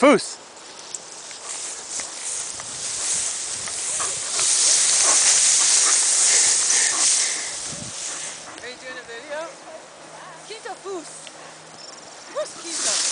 Foos. Are you doing a video? Quinto foos. Who's quinto?